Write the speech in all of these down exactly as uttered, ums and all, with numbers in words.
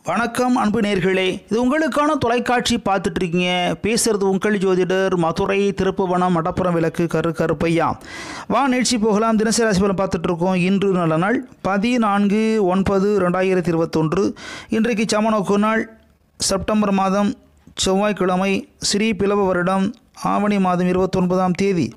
வணக்கம் அன்பு நேர்களே, இது உங்களுக்கான தொலைக்காட்சி பார்த்துட்டு இருக்கீங்க. பேசுறது உங்கள் ஜோதிடர் மதுரை திருப்புவனம் மடப்புறம் விளக்கு கரு கருப்பையா. வா நிகழ்ச்சி போகலாம். தினசரி ராசி பலன் பார்த்துட்டு இருக்கோம். இன்று நல்ல நாள் பதினான்கு ஒன்பது ரெண்டாயிரத்தி இருபத்தொன்று. இன்றைக்கு சமநோக்கு நாள் செப்டம்பர் மாதம் செவ்வாய்க்கிழமை, ஸ்ரீ பிளவ வருடம் ஆவணி மாதம் இருபத்தொன்பதாம் தேதி.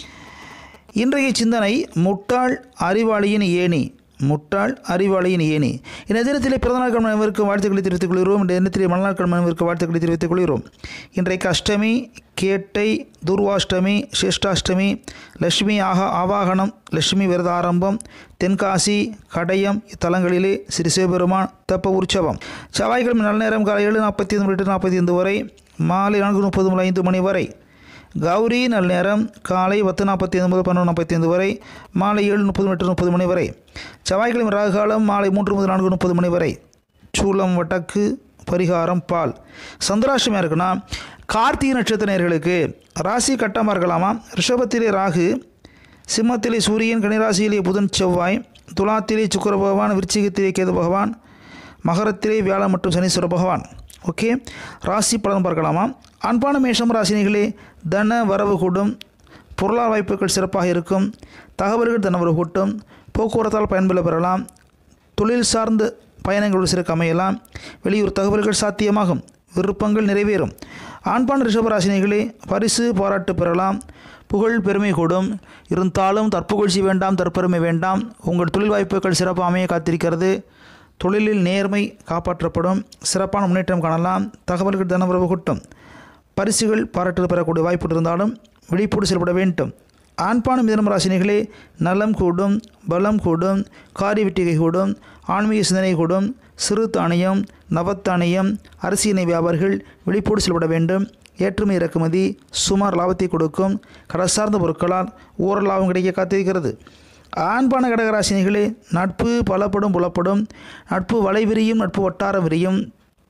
இன்றைய சிந்தனை முட்டாள் அறிவாளியின் ஏணி. முட்டாள் அறிவாளியின் ஏணி. இந்த தினத்திலே பிறந்தநாள் மனைவருக்கு வாழ்த்துக்களை தெரிவித்துக் கொள்கிறோம். இந்த தினத்திலே மலநாட்கள் மனைவருக்கு வாழ்த்துக்களை தெரிவித்துக் கொள்கிறோம். இன்றைக்கு அஷ்டமி, கேட்டை, துர்வாஷ்டமி, சிரேஷ்டாஷ்டமி, லட்சுமி ஆகா ஆவாகனம், லட்சுமி விரத ஆரம்பம், தென்காசி, கடையம் இத்தலங்களிலே ஸ்ரீ சிவபெருமான் தெப்ப உற்சவம். செவ்வாய்க்கிழமை நல்ல நேரம் காலை ஏழு நாற்பத்தி ஐந்து மணி நாற்பத்தி ஐந்து வரை, மாலை நான்கு முப்பது முதல் ஐந்து மணி வரை. கௌரி நல்ல நேரம் காலை பத்து நாற்பத்தி ஐந்து முதல் பன்னெண்டு நாற்பத்தி ஐந்து வரை, மாலை ஏழு முப்பது மணி முப்பது மணி வரை. செவ்வாய்க்கிழமை ராகு காலம் மாலை மூன்று முதல் நான்கு முப்பது மணி வரை. சூலம் வடக்கு, பரிகாரம் பால். சந்திராஷ்டமியாக இருக்குன்னா கார்த்திகை நட்சத்திர நேயர்களுக்கு ராசி கட்டமாக இருக்கலாமா. ரிஷபத்திலே ராகு, சிம்மத்திலே சூரியன், கன்னிராசியிலே புதன் செவ்வாய், துலாத்திலே சுக்கிர பகவான், விருச்சிகத்திலே கேது பகவான், மகரத்திலே வியாழன் மற்றும் சனீஸ்வர பகவான். ஓகே, ராசி பலன் பார்க்கலாமா. அன்பான மேஷம் ராசினிகளே, தன வரவு கூடும், பொருளாதார வாய்ப்புகள் சிறப்பாக இருக்கும், தகவல்கள் தனவரவு கூட்டும், போக்குவரத்தால் பயன்பெற பெறலாம், தொழில் சார்ந்த பயணங்கள் சிறக்க அமையலாம், வெளியூர் தகவல்கள் சாத்தியமாகும், விருப்பங்கள் நிறைவேறும். ஆண்பான ரிஷபராசினிகளே, பரிசு பாராட்டு பெறலாம், புகழ் பெருமை கூடும். இருந்தாலும் தற்புகழ்ச்சி வேண்டாம், தற்பெருமை வேண்டாம். உங்கள் தொழில் வாய்ப்புகள் சிறப்பாக அமைய காத்திருக்கிறது. தொழிலில் நேர்மை காப்பாற்றப்படும், சிறப்பான முன்னேற்றம் காணலாம், தகவல்கள் தனவரவு கூட்டும், பரிசுகள் பாராட்டு பெறக்கூடிய வாய்ப்பு இருந்தாலும் விழிப்போடு செயல்பட வேண்டும். ஆண்பான மிதனம் ராசினிகளே, நலம் கூடும், பலம் கூடும், காரிய வெற்றிகை கூடும், ஆன்மீக சிந்தனை கூடும், சிறு தானியம், நவத்தானியம், அரிசி எண்ணெய் வியாபாரிகள் விழிப்போடு செயல்பட வேண்டும். ஏற்றுமை இறக்குமதி சுமார் லாபத்தை கொடுக்கும். கடல் சார்ந்த பொருட்களால் ஓரல் லாபம் கிடைக்க காத்திருக்கிறது. ஆண்பான கடகராசினிகளே, நட்பு பலப்படும் புலப்படும், நட்பு வலை விரியும், நட்பு வட்டாரம் விரியும்.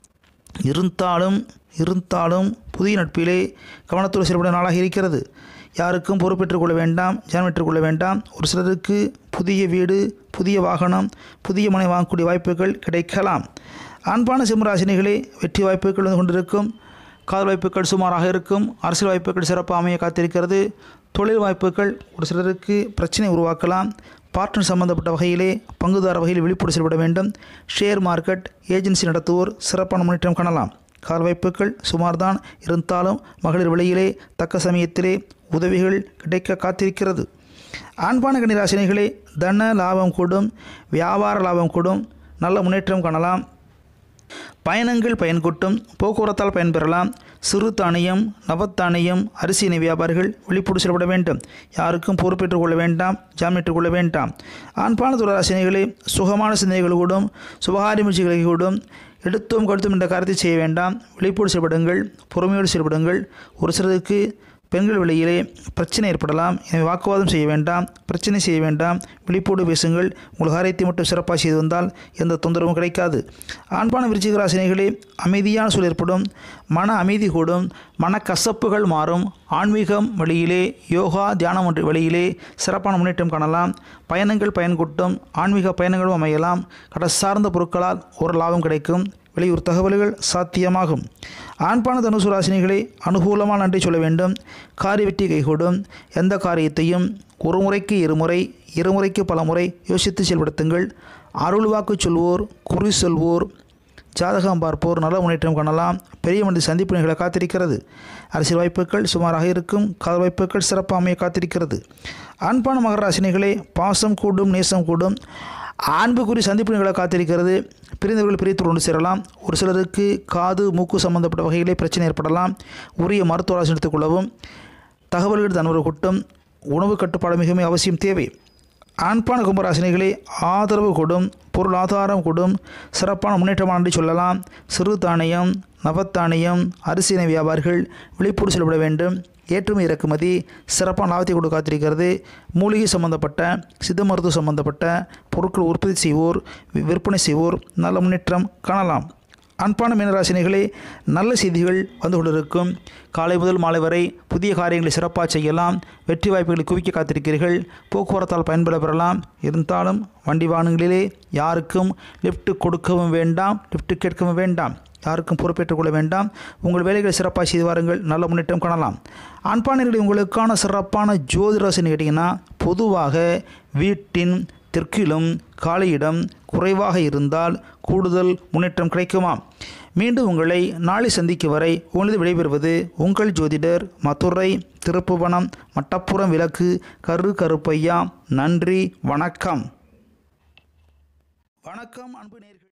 இருந்தாலும் இருந்தாலும் புதிய நட்பிலே கவனத்தோடு செயல்பட நாளாக இருக்கிறது. யாருக்கும் பொறுப்பேற்றுக் கொள்ள வேண்டாம், ஜனமேற்றுக் கொள்ள வேண்டாம். ஒரு சிலருக்கு புதிய வீடு, புதிய வாகனம், புதிய மனை வாங்கக்கூடிய வாய்ப்புகள் கிடைக்கலாம். ஆண்பான சிம்மராசினிகளே, வெற்றி வாய்ப்புகள் வந்து கொண்டிருக்கும், காதல் வாய்ப்புகள் சுமாராக இருக்கும், அரசியல் வாய்ப்புகள் சிறப்பாக அமைய காத்திருக்கிறது. தொழில் வாய்ப்புகள் ஒரு சிலருக்கு பிரச்சனை உருவாக்கலாம். பார்ட்னர் சம்பந்தப்பட்ட வகையிலே பங்குதார வகையில் விழிப்போடு செயல்பட வேண்டும். ஷேர் மார்க்கெட், ஏஜென்சி நடத்துவோர் சிறப்பான முன்னேற்றம் காணலாம். கால் வாய்ப்புகள் சுமார்தான், இருந்தாலும் மகளிர் விலையிலே தக்க சமயத்திலே உதவிகள் கிடைக்க காத்திருக்கிறது. ஆண்பான கன்னிராசினிகளே, தன லாபம் கூடும், வியாபார லாபம் கூடும், நல்ல முன்னேற்றம் காணலாம். பயணங்கள் பயன் கூட்டும், போக்குவரத்தால் பயன்பெறலாம். சிறு தானியம், நவத்தானியம், அரிசி எண்ணெய் வியாபாரிகள் விழிப்போடு செயல்பட வேண்டும். யாருக்கும் பொறுப்பேற்றுக் கொள்ள வேண்டாம், ஜாமீட்டுக் கொள்ள வேண்டாம். ஆண்பான துளராசினிகளே, சுகமான சிந்தனைகள் கூடும், சுபகாரிய முயற்சிகளை கூடும். எடுத்தும் கடுத்தும் என்ற காரியத்தை செய்ய வேண்டாம். விழிப்போடு செயல்படுங்கள், பொறுமையோடு செயல்படுங்கள். ஒரு சிலருக்கு பெண்கள் வெளியிலே பிரச்சனை ஏற்படலாம். எனவே வாக்குவாதம் செய்ய வேண்டாம், பிரச்சனை செய்ய வேண்டாம். விழிப்போடு பேசுங்கள். உங்கள் காரியத்தை மட்டும் சிறப்பாக செய்து வந்தால் எந்த தொந்தரவும் கிடைக்காது. ஆண்பான விருச்சிக ராசினிகளே, அமைதியான சூழல் ஏற்படும், மன அமைதி கூடும், மனக்கசப்புகள் மாறும். ஆன்மீகம் வழியிலே, யோகா தியானம் ஒன்று வழியிலே சிறப்பான முன்னேற்றம் காணலாம். பயணங்கள் பயன் கூட்டும், ஆன்மீக பயணங்களும் அமையலாம். கடல் சார்ந்த பொருட்களால் ஒரு லாபம் கிடைக்கும், வெளியூர் தகவல்கள் சாத்தியமாகும். ஆண்பான தனுசு ராசினிகளே, அனுகூலமாக நன்றி சொல்ல வேண்டும், காரிய வெற்றி கைகூடும். எந்த காரியத்தையும் ஒரு முறைக்கு இருமுறை, இருமுறைக்கு பல முறை யோசித்து செயல்படுத்துங்கள். அருள் வாக்கு சொல்வோர், குறி சொல்வோர், ஜாதகம் பார்ப்போர் நல்ல முன்னேற்றம் காணலாம். பெரிய மனித சந்திப்பு நிகழ காத்திருக்கிறது. அரசியல் வாய்ப்புகள் சுமாராக இருக்கும், காதல் வாய்ப்புகள் சிறப்பாக அமைய காத்திருக்கிறது. ஆண்பான மகர ராசினிகளே, பாசம் கூடும், நேசம் கூடும், ஆண்புக்குறி சந்திப்பு நிகழ காத்திருக்கிறது. பிரிந்தவர்கள் பிரித்து கொண்டு சேரலாம். ஒரு சிலருக்கு காது மூக்கு சம்பந்தப்பட்ட வகையிலே பிரச்சனை ஏற்படலாம். உரிய மருத்துவ ஆலோசனை எடுத்துக்கொள்ளவும். தகவல்கள் தன்வரவு கூட்டும், உணவு கட்டுப்பாடு மிகவும் அவசியம் தேவை. ஆண்பான கும்பராசினிகளே, ஆதரவு கூடும், பொருளாதாரம் கூடும், சிறப்பான முன்னேற்றமான சொல்லலாம். சிறு தானியம், நவத்தானியம், அரிசி எண்ணெய் வியாபாரிகள் விழிப்போடு செயல்பட வேண்டும். ஏற்றுமை இறக்குமதி சிறப்பான லாபத்தை கொடுக்க காத்திருக்கிறது. மூலிகை சம்பந்தப்பட்ட, சித்த மருத்துவ சம்பந்தப்பட்ட பொருட்கள் உற்பத்தி செய்வோர், விற்பனை செய்வோர் நல்ல முன்னேற்றம் காணலாம். அன்பான மீனராசினிகளே, நல்ல செய்திகள் வந்து கொண்டிருக்கும். காலை முதல் மாலை வரை புதிய காரியங்களை சிறப்பாக செய்யலாம். வெற்றி வாய்ப்புகளை குவிக்க காத்திருக்கிறீர்கள். போக்குவரத்தால் பயன்பெற பெறலாம். இருந்தாலும் வண்டி வாகனங்களிலே யாருக்கும் லிஃப்ட் கொடுக்கவும் வேண்டாம், லிஃப்ட் கேட்கவும் வேண்டாம், யாருக்கும் பொறுப்பேற்றுக் கொள்ள வேண்டாம். உங்கள் வேலைகளை சிறப்பாக செய்து வாருங்கள். நல்ல முன்னேற்றம் காணலாம். ஆண்பானர்களை உங்களுக்கான சிறப்பான ஜோதிராசின்னு கேட்டிங்கன்னா, பொதுவாக வீட்டின் தெற்கிலும் காலையிடம் குறைவாக இருந்தால் கூடுதல் முன்னேற்றம் கிடைக்குமா? மீண்டும் உங்களை நாளை சந்திக்கும் வரை உங்களது விடைபெறுவது உங்கள் ஜோதிடர் மதுரை திருப்புவனம் மட்டப்புறம் விளக்கு கரு கருப்பையா. நன்றி, வணக்கம். வணக்கம் அன்பு நேயர்களே.